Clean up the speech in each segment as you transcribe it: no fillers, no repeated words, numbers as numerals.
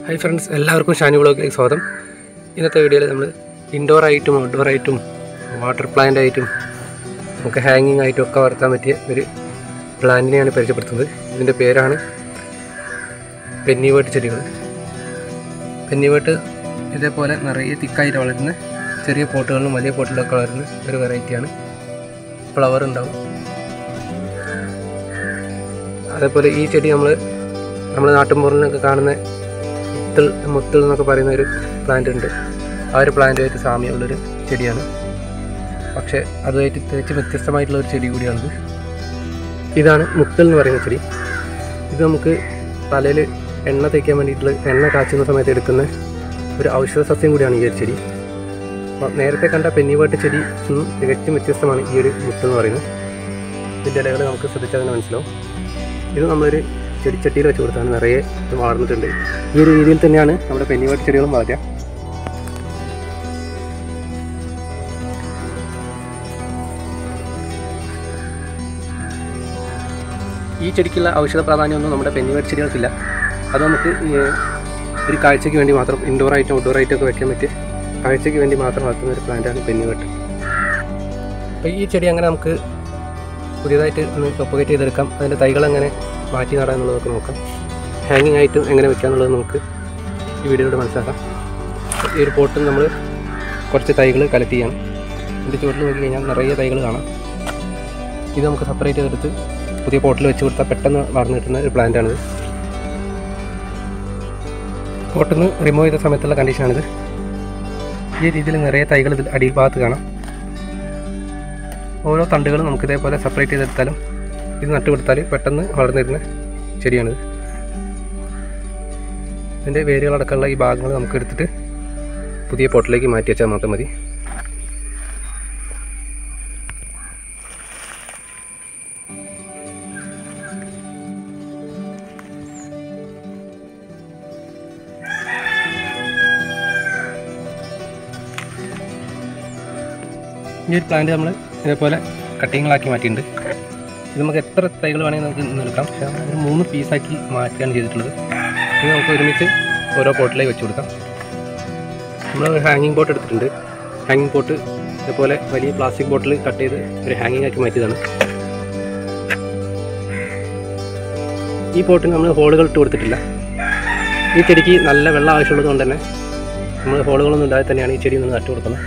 Hi friends, എല്ലാവർക്കും ഷാനി വ്ളോഗിലേക്ക് സ്വാഗതം. ഇന്നത്തെ വീഡിയോയിൽ നമ്മൾ ഇൻഡോർ ആയിട്ടും ഔട്ട്ഡോർ ആയിട്ടും വാട്ടർ പ്ലാന്റ് ആയിട്ടും നമുക്ക് ഹാങ്ങിങ് ആയിട്ടും ഒക്കെ വളർത്താൻ പറ്റിയ ഒരു പ്ലാന്റിനെയാണ് പരിചയപ്പെടുത്തുന്നത്. ഇതിൻ്റെ പേരാണ് പെന്നിവേട്ട് ചെടികൾ. പെന്നിവേട്ട് ഇതേപോലെ നിറയെ തിക്കായിട്ട് വളരുന്ന ചെറിയ പോട്ടുകളിലും വലിയ പോട്ടുകളിലൊക്കെ വളരുന്ന ഒരു വെറൈറ്റിയാണ്. ഫ്ലവർ ഉണ്ടാവും. അതേപോലെ ഈ ചെടി നമ്മൾ നാട്ടുമ്പുറങ്ങളിലൊക്കെ കാണുന്ന മുത്തൽ എന്നൊക്കെ പറയുന്ന ഒരു പ്ലാന്റ് ഉണ്ട്. ആ ഒരു പ്ലാന്റുമായിട്ട് സാമ്യമുള്ളൊരു ചെടിയാണ്. പക്ഷേ അതുമായിട്ട് തികച്ചും വ്യത്യസ്തമായിട്ടുള്ള ഒരു ചെടി കൂടിയാണിത്. ഇതാണ് മുത്തൽ എന്ന് പറയുന്ന ചെടി. ഇത് നമുക്ക് തലയിൽ എണ്ണ തേക്കാൻ വേണ്ടിയിട്ടുള്ള എണ്ണ കാച്ചുന്ന സമയത്ത് എടുക്കുന്ന ഒരു ഔഷധ സസ്യം കൂടിയാണ് ഈ ഒരു ചെടി. അപ്പോൾ നേരത്തെ കണ്ട പെന്നിവേട്ട് ചെടി തികച്ചും വ്യത്യസ്തമാണ് ഈ ഒരു മുത്തൽ എന്ന് പറയുന്നത്. ഇതിൻ്റെ ഇലകൾ നമുക്ക് ശ്രദ്ധിച്ചാൽ തന്നെ മനസ്സിലാവും. ഇത് നമ്മളൊരു ചെടിച്ചട്ടിയിൽ വെച്ച് കൊടുത്താണ് നിറയെ ഇത് വളർന്നിട്ടുണ്ട്. ഈ ഒരു രീതിയിൽ തന്നെയാണ് നമ്മുടെ പെന്നിവേട്ട് ചെടികളും വളരുക. ഈ ചെടിക്കുള്ള ഔഷധ പ്രാധാന്യമൊന്നും നമ്മുടെ പെന്നിവേട്ട് ചെടികൾക്കില്ല. അത് നമുക്ക് ഒരു കാഴ്ചയ്ക്ക് വേണ്ടി മാത്രം ഇൻഡോർ ആയിട്ടും ഔട്ട്ഡോർ ആയിട്ടും ഒക്കെ വെക്കാൻ പറ്റിയ കാഴ്ചയ്ക്ക് വേണ്ടി മാത്രം വളർത്തുന്ന ഒരു പ്ലാന്റാണ് പെന്നിവേട്ട്. അപ്പോൾ ഈ ചെടി അങ്ങനെ നമുക്ക് പുതിയതായിട്ട് ഒന്ന് പ്രൊപ്പഗേറ്റ് ചെയ്തെടുക്കാം. അതിൻ്റെ തൈകൾ എങ്ങനെ മാറ്റി നടാം എന്നുള്ളതൊക്കെ നോക്കാം. ഹാങ്ങിങ് ആയിട്ടും എങ്ങനെ വെക്കുക എന്നുള്ളത് നമുക്ക് ഈ വീഡിയോയിലൂടെ മനസ്സിലാക്കാം. ഈ ഒരു പോട്ടിൽ നമ്മൾ കുറച്ച് തൈകൾ കളക്ട് ചെയ്യണം. ഇതിൻ്റെ ചുവട്ടിൽ നോക്കി കഴിഞ്ഞാൽ നിറയെ തൈകൾ കാണാം. ഇത് നമുക്ക് സെപ്പറേറ്റ് ചെയ്തെടുത്ത് പുതിയ പോട്ടിൽ വെച്ച് കൊടുത്താൽ പെട്ടെന്ന് വളർന്നു കിട്ടുന്ന ഒരു പ്ലാന്റാണിത്. പോട്ടിൽ നിന്ന് റിമൂവ് ചെയ്ത സമയത്തുള്ള കണ്ടീഷനാണിത്. ഈ രീതിയിൽ നിറയെ തൈകൾ ഇതിൽ അടിഭാഗത്ത് കാണാം. ഓരോ തണ്ടുകളും നമുക്ക് ഇതേപോലെ സെപ്പറേറ്റ് ചെയ്തെടുത്താലും ഇത് നട്ടുകൊടുത്താൽ പെട്ടെന്ന് വളർന്നിരുന്ന ചെടിയാണിത്. ഇതിൻ്റെ വേരുകളടക്കമുള്ള ഈ ഭാഗങ്ങൾ നമുക്ക് എടുത്തിട്ട് പുതിയ പോട്ടിലേക്ക് മാറ്റി വെച്ചാൽ മാത്രം മതി. ഈ ഒരു പ്ലാന്റ് നമ്മൾ ഇതേപോലെ കട്ടിങ്ങുകളാക്കി മാറ്റിയിട്ടുണ്ട്. ഇത് നമുക്ക് എത്ര തൈകൾ വേണമെങ്കിൽ നമുക്ക് നിൽക്കാം. പക്ഷേ ഒരു 3 പീസാക്കി മാറ്റുകയാണ് ചെയ്തിട്ടുള്ളത്. ഇത് നമുക്ക് ഒരുമിച്ച് ഓരോ പോട്ടിലേക്ക് വെച്ച് കൊടുക്കാം. നമ്മൾ ഒരു ഹാങ്ങിങ് പോട്ട് എടുത്തിട്ടുണ്ട്. ഹാങ്ങിങ് പോട്ട് ഇതേപോലെ വലിയ പ്ലാസ്റ്റിക് ബോട്ടിൽ കട്ട് ചെയ്ത് ഒരു ഹാങ്ങിങ് ആക്കി മാറ്റിയതാണ്. ഈ പോട്ടിന് നമ്മൾ ഹോളുകൾ ഇട്ട് കൊടുത്തിട്ടില്ല. ഈ ചെടിക്ക് നല്ല വെള്ളം ആവശ്യമുള്ളത് കൊണ്ട് തന്നെ നമ്മൾ ഹോളുകളൊന്നും ഇല്ലാതെ തന്നെയാണ് ഈ ചെടി നിന്ന് നട്ടു കൊടുക്കുന്നത്.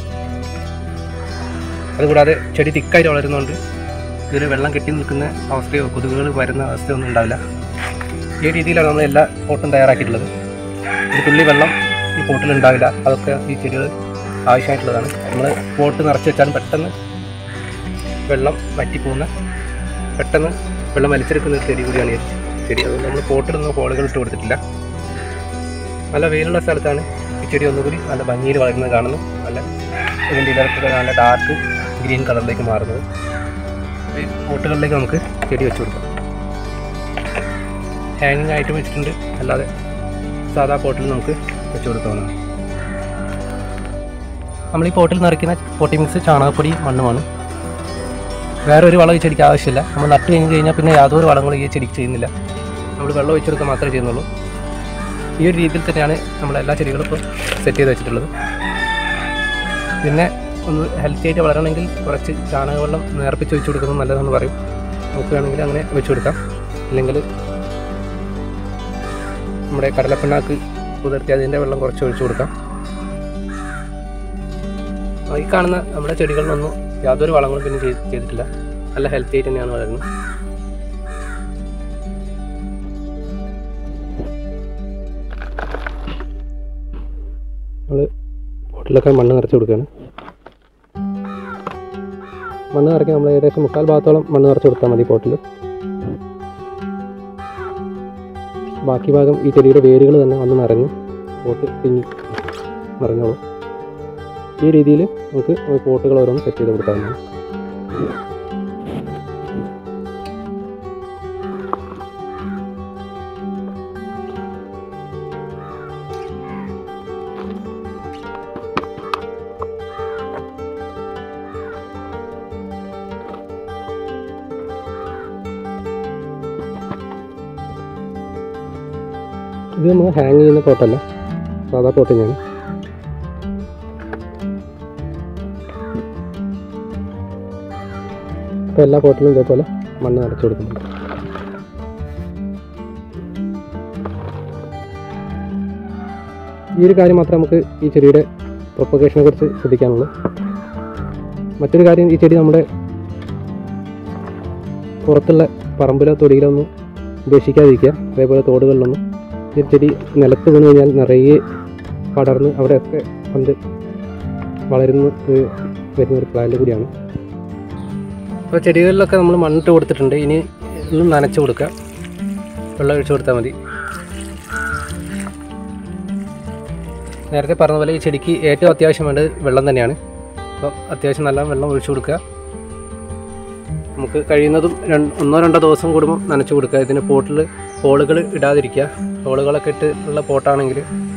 അതുകൂടാതെ ചെടി തിക്കായിട്ട് വളരുന്നതുകൊണ്ട് ഇതിൽ വെള്ളം കെട്ടി നിൽക്കുന്ന അവസ്ഥയോ കൊതുകുകൾ വരുന്ന അവസ്ഥയോ ഒന്നും ഉണ്ടാവില്ല. ഈ രീതിയിലാണ് നമ്മൾ എല്ലാ പോട്ടും തയ്യാറാക്കിയിട്ടുള്ളത്. ഒരു തുള്ളി വെള്ളം ഈ പോട്ടിൽ ഉണ്ടാവില്ല. അതൊക്കെ ഈ ചെടികൾ ആവശ്യമായിട്ടുള്ളതാണ്. നമ്മൾ പോട്ട് നിറച്ച് വെച്ചാലും പെട്ടെന്ന് വെള്ളം വറ്റിപ്പോകുന്ന പെട്ടെന്ന് വെള്ളം വലിച്ചെടുക്കുന്ന ഒരു ചെടി കൂടിയാണ് ഈ ചെടി. അതുകൊണ്ട് നമ്മൾ പോട്ടിലൊന്നും ഹോളുകൾ ഇട്ട് കൊടുത്തിട്ടില്ല. നല്ല വെയിലുള്ള സ്ഥലത്താണ് ഈ ചെടി ഒന്നുകൂടി നല്ല ഭംഗിയിൽ വളരുന്നത് കാണുന്നു. നല്ല ഇതിൻ്റെ ഇലക്കൊക്കെ നല്ല ഡാർക്ക് ഗ്രീൻ കളറിലേക്ക് മാറുന്നത്. ഈ പോട്ടുകളിലേക്ക് നമുക്ക് ചെടി വെച്ച് കൊടുക്കാം. ഹാങ്ങിങ് ആയിട്ട് വെച്ചിട്ടുണ്ട്, അല്ലാതെ സാധാ പോട്ടിൽ നമുക്ക് വെച്ച് കൊടുക്കാവുന്നതാണ്. നമ്മൾ ഈ പോട്ടിൽ നിറയ്ക്കുന്ന പോട്ടി മിക്സ് ചാണകപ്പൊടി മണ്ണുമാണ്. വേറെ ഒരു വളം ഈ ചെടിക്ക് ആവശ്യമില്ല. നമ്മൾ നട്ട് കഴിഞ്ഞാൽ പിന്നെ യാതൊരു വളങ്ങളും ഈ ചെടിക്ക് ചെയ്യുന്നില്ല. നമ്മൾ വെള്ളം ഒഴിച്ചു കൊടുക്കുക മാത്രമേ ചെയ്യുന്നുള്ളൂ. ഈ ഒരു രീതിയിൽ തന്നെയാണ് നമ്മളെല്ലാ ചെടികളും ഇപ്പോൾ സെറ്റ് ചെയ്ത് വെച്ചിട്ടുള്ളത്. പിന്നെ ഒന്ന് ഹെൽത്തി ആയിട്ട് വളരണമെങ്കിൽ കുറച്ച് ചാണകവെള്ളം നേർപ്പിച്ച് വെച്ച് കൊടുക്കുന്നത് നല്ലതാണെന്ന് പറയും. നമുക്ക് വേണമെങ്കിൽ അങ്ങനെ വെച്ച് കൊടുക്കാം. അല്ലെങ്കിൽ നമ്മുടെ കടലപ്പിണ്ണാക്ക് കുതിർത്തി അതിൻ്റെ വെള്ളം കുറച്ച് ഒഴിച്ചു കൊടുക്കാം. ഈ കാണുന്ന നമ്മുടെ ചെടികളിലൊന്നും യാതൊരു വളങ്ങളും പിന്നെ ചെയ്തിട്ടില്ല. നല്ല ഹെൽത്തി ആയിട്ട് തന്നെയാണ് വളരുന്നത്. നമ്മൾ ബോട്ടിലൊക്കെ മണ്ണ് നിറച്ച് കൊടുക്കുകയാണ്. മണ്ണ് നിറയ്ക്ക് നമ്മൾ ഏകദേശം 3/4 ഭാഗത്തോളം മണ്ണ് നിറച്ച് കൊടുത്താൽ മതി പോട്ടിൽ. ബാക്കി ഭാഗം ഈ ചെടിയുടെ വേരുകൾ തന്നെ വന്ന് നിറഞ്ഞ് പോട്ട് തിങ്ങി നിറഞ്ഞോളും. ഈ രീതിയിൽ നമുക്ക് പോട്ടുകൾ ഓരോന്ന് സെറ്റ് ചെയ്ത് കൊടുക്കാവുന്നതാണ്. ഇത് നമ്മൾ ഹാങ് ചെയ്യുന്ന പോട്ടല്ല, സാധാ പോട്ട് തന്നെയാണ്. അപ്പോൾ എല്ലാ പോട്ടിലും ഇതേപോലെ മണ്ണ് നിറച്ച് കൊടുക്കുന്നുണ്ട്. ഈ ഒരു കാര്യം മാത്രമേ നമുക്ക് ഈ ചെടിയുടെ പ്രൊപ്പഗേഷനെ കുറിച്ച് ശ്രദ്ധിക്കാനുള്ളൂ. മറ്റൊരു കാര്യം, ഈ ചെടി നമ്മുടെ പുറത്തുള്ള പറമ്പിലോ തൊടിയിലോ ഒന്നും ഉപേക്ഷിക്കാതിരിക്കുക. അതേപോലെ തോടുകളിലൊന്നും. ഈ ചെടി നിലത്ത് വീണ് കഴിഞ്ഞാൽ നിറയെ പടർന്ന് അവിടെയൊക്കെ പന്ത് വളരുന്ന വരുന്നൊരു പ്ലാന്റ് കൂടിയാണ്. അപ്പോൾ ചെടികളിലൊക്കെ നമ്മൾ മണ്ണിട്ട് കൊടുത്തിട്ടുണ്ട്. ഇനി ഒന്നും നനച്ച് കൊടുക്കുക, വെള്ളം ഒഴിച്ചു കൊടുത്താൽ മതി. നേരത്തെ പറഞ്ഞ പോലെ ഈ ചെടിക്ക് ഏറ്റവും അത്യാവശ്യം വേണ്ടത് വെള്ളം തന്നെയാണ്. അപ്പോൾ അത്യാവശ്യം നല്ല വെള്ളം ഒഴിച്ചു കൊടുക്കുക. നമുക്ക് കഴിയുന്നതും 1-2 ദിവസം കൂടുമ്പോൾ നനച്ച് കൊടുക്കുക. ഇതിന് പോട്ടിൽ ഹോളുകൾ ഇടാതിരിക്കുക. ഹോളുകളൊക്കെ ഇട്ട് ഉള്ള പോട്ടാണെങ്കിൽ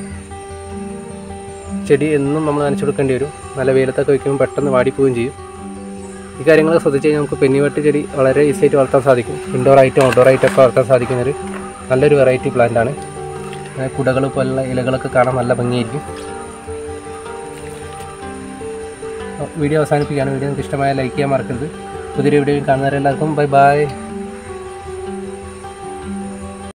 ചെടി എന്നും നമ്മൾ നനച്ച് കൊടുക്കേണ്ടി വരും. നല്ല വെയിലത്തൊക്കെ വയ്ക്കുമ്പോൾ പെട്ടെന്ന് വാടിപ്പോവുകയും ചെയ്യും. ഈ കാര്യങ്ങൾ ശ്രദ്ധിച്ച് കഴിഞ്ഞാൽ നമുക്ക് പെന്നിവട്ട് ചെടി വളരെ ഈസിയായിട്ട് വളർത്താൻ സാധിക്കും. ഇൻഡോറായിട്ടും ഔട്ട്ഡോറായിട്ടൊക്കെ വളർത്താൻ സാധിക്കുന്നൊരു നല്ലൊരു വെറൈറ്റി പ്ലാന്റാണ്. കുടകൾ പോലുള്ള ഇലകളൊക്കെ കാണാൻ നല്ല ഭംഗിയായിരിക്കും. വീഡിയോ അവസാനിപ്പിക്കുകയാണ്. വീഡിയോ നിങ്ങൾക്ക് ഇഷ്ടമായ ലൈക്ക് ചെയ്യാൻ മറക്കരുത്. പുതിയൊരു വീഡിയോയിൽ കാണുന്നവരെല്ലാവർക്കും ബൈ ബൈ.